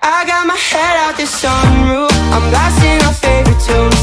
I got my head out the sunroof, I'm blasting our favorite tunes.